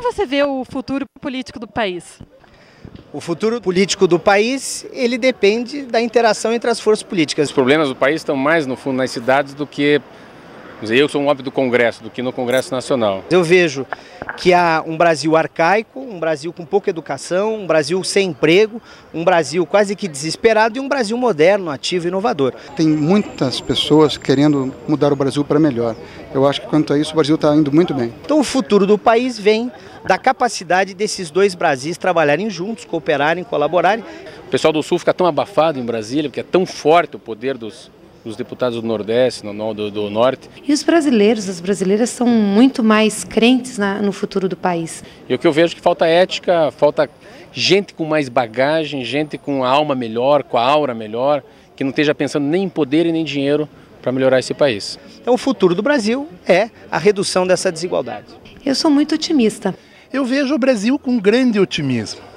você vê o futuro político do país? O futuro político do país, ele depende da interação entre as forças políticas. Os problemas do país estão mais, no fundo, nas cidades do que... Eu sou um homem do Congresso, do que no Congresso Nacional. Eu vejo que há um Brasil arcaico, um Brasil com pouca educação, um Brasil sem emprego, um Brasil quase que desesperado e um Brasil moderno, ativo e inovador. Tem muitas pessoas querendo mudar o Brasil para melhor. Eu acho que quanto a isso o Brasil está indo muito bem. Então o futuro do país vem da capacidade desses dois Brasis trabalharem juntos, cooperarem, colaborarem. O pessoal do Sul fica tão abafado em Brasília, porque é tão forte o poder dos deputados do Nordeste, do Norte. E os brasileiros, as brasileiras são muito mais crentes no futuro do país. E o que eu vejo é que falta ética, falta gente com mais bagagem, gente com a alma melhor, com a aura melhor, que não esteja pensando nem em poder e nem em dinheiro para melhorar esse país. Então o futuro do Brasil é a redução dessa desigualdade. Eu sou muito otimista. Eu vejo o Brasil com grande otimismo.